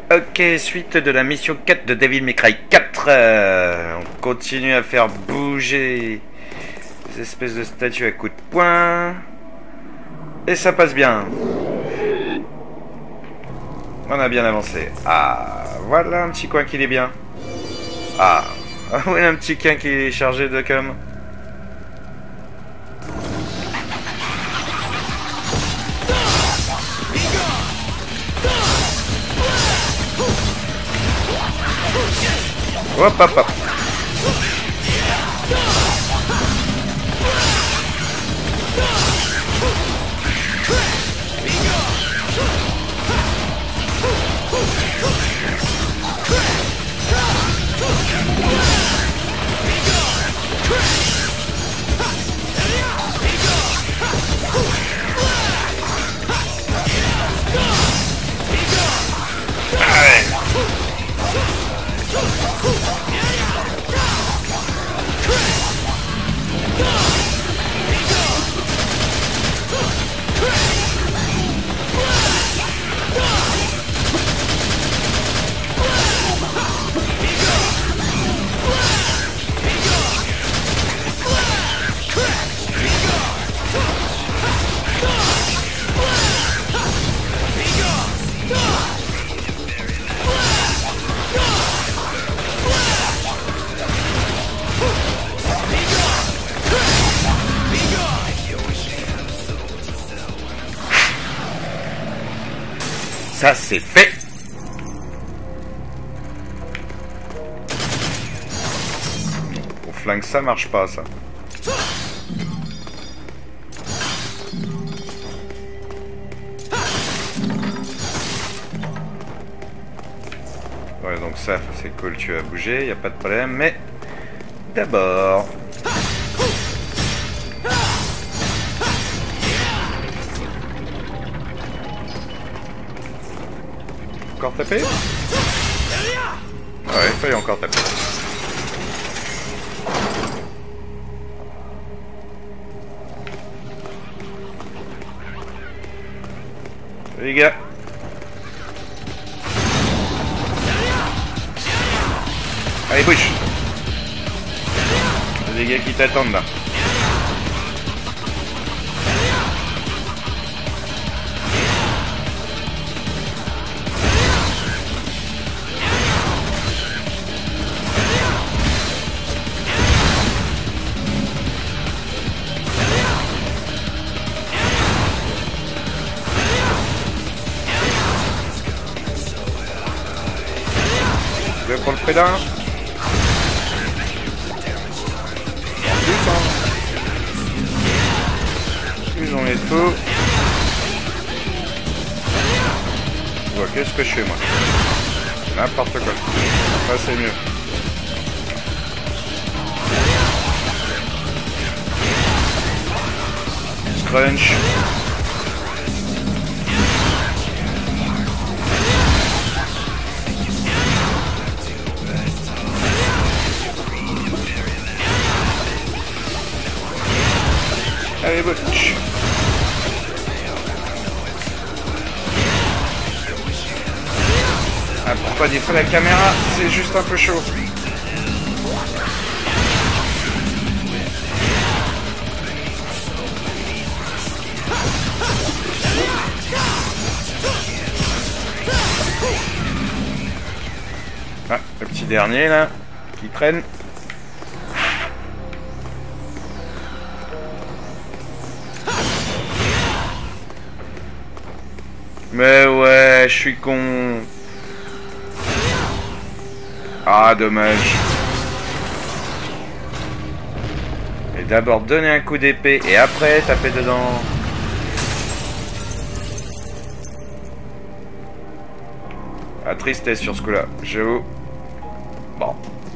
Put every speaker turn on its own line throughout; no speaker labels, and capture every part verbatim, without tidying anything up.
Ok, suite de la mission quatre de Devil May Cry quatre. Euh, on continue à faire bouger ces espèces de statues à coups de poing. Et ça passe bien. On a bien avancé. Ah, voilà un petit coin qui est bien. Ah, oui, un petit coin qui est chargé de com. Hop hop hop. Ça c'est fait. Au flingue ça marche pas ça. Ouais, donc ça c'est cool, tu as bougé, y a pas de problème, mais d'abord encore taper. Ouais, il fallait encore taper. Les gars. Allez, bouge. Il y a des gars qui t'attendent là. Pour le prédat. Ils ont les feux. Ouais, qu'est-ce que je fais moi? N'importe quoi. Ça c'est mieux. Crunch. Allez, butch. Ah, pourquoi des fois la caméra, c'est juste un peu chaud. Ah, le petit dernier là, qui traîne. Mais ouais, je suis con. Ah, dommage. Et d'abord donner un coup d'épée et après taper dedans. Ah, tristesse sur ce coup-là, j'avoue. Bon.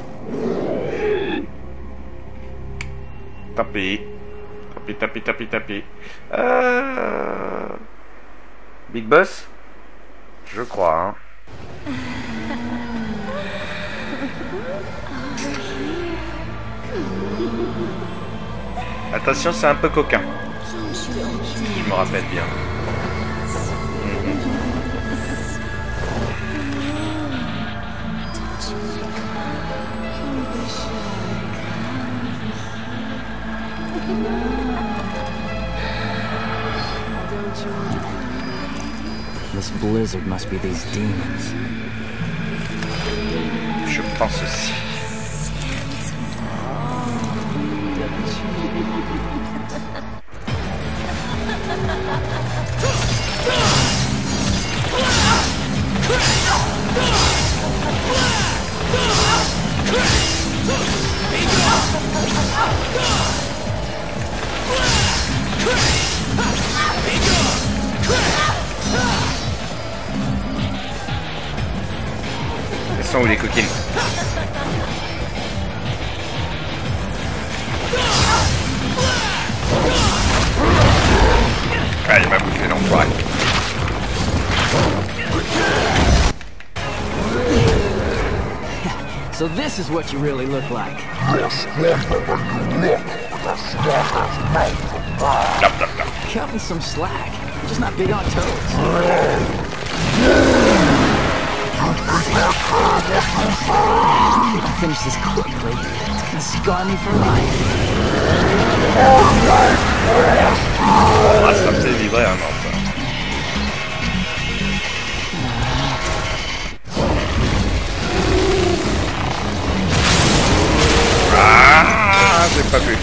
Tapis. Tapis, tapis, tapis, tapis. Euh... Big Boss? Je crois, hein. Attention, c'est un peu coquin. Je me rappelle bien.
this blizzard must be these demons.
Je pense aussi. Elles sont où les coquines? Ah, il m'a bouffé l'enfoiré.
So this is what you really look like. Cut me some slack. I'm just not big on toads. If I finish this quickly, it's gonna scar me for life.
Ah, ça me fait vibrer un an, ça. Ah, j'ai pas pu.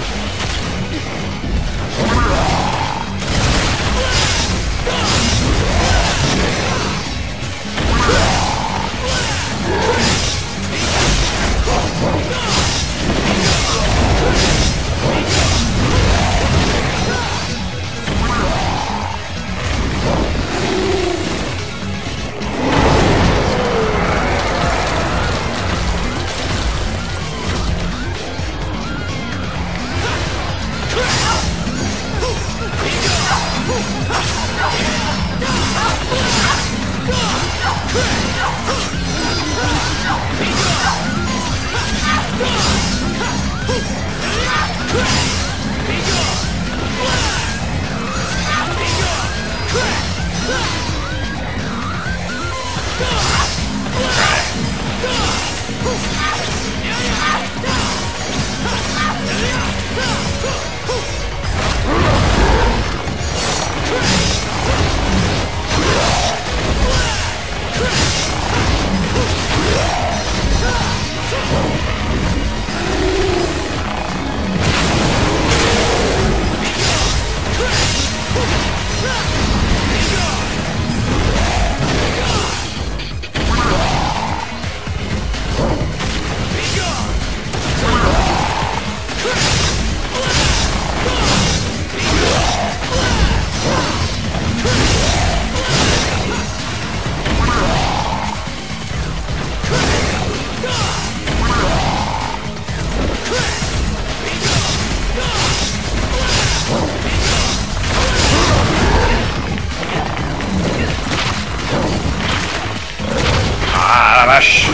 Ah la vache.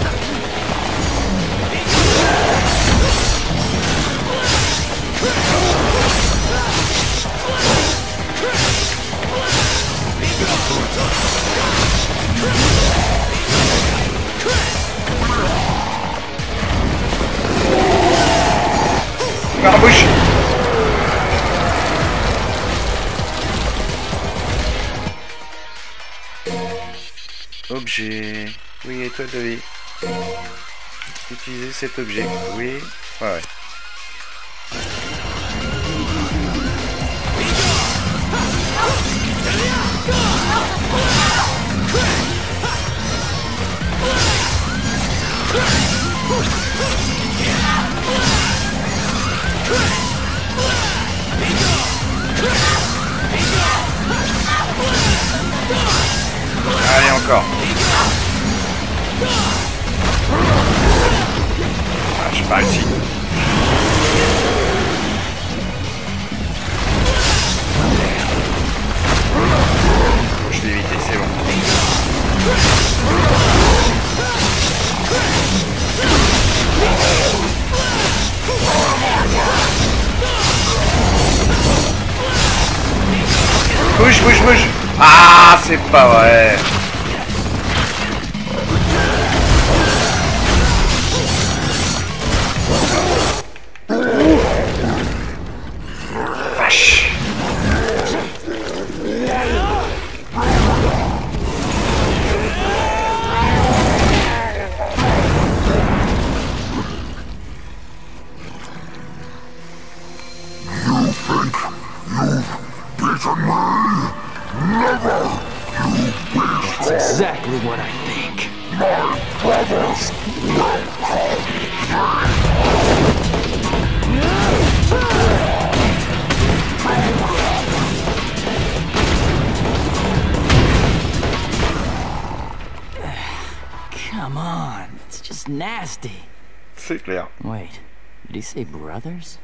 Ouvre la bouche. Objet. Oui, étoile de vie. Utiliser cet objet. Oui. Ouais, ouais. Allez, encore. Ah, je suis pas ici. Je l'ai évité, c'est bon. Bouge, bouge, bouge. Ah, c'est pas vrai. Vache.
That's exactly what I think. Come on, it's just nasty.
C'est clair.
Wait, did he say brothers?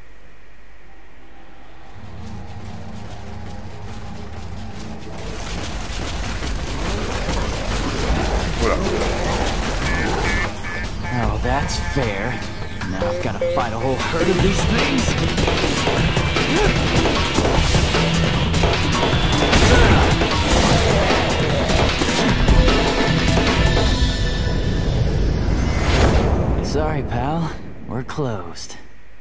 Voilà.
Oh, that's fair. Now I've got to fight a whole herd of these things. Sorry, pal. We're closed.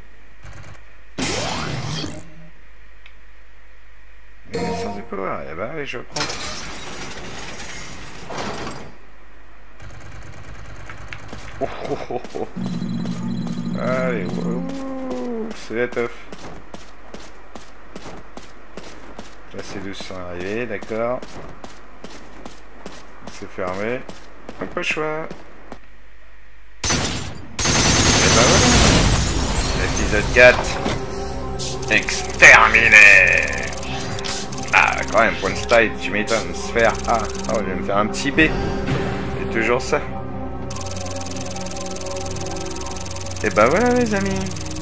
Sans découvrir. Eh ben oui, je prends. Oh, oh, oh, oh. Allez, wow. C'est la teuf. Là, c'est douze sont arrivés, d'accord. C'est fermé. Un peu choix. Et ben voilà. Épisode quatre. Exterminé. Ah, quand même, point de style, tu m'étonnes. Sphère A. Oh, je vais me faire un petit B. C'est toujours ça. Et bah voilà les amis.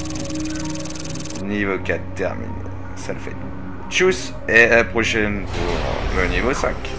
Niveau quatre terminé. Ça le fait. Tchuss. Et à la prochaine pour le niveau cinq.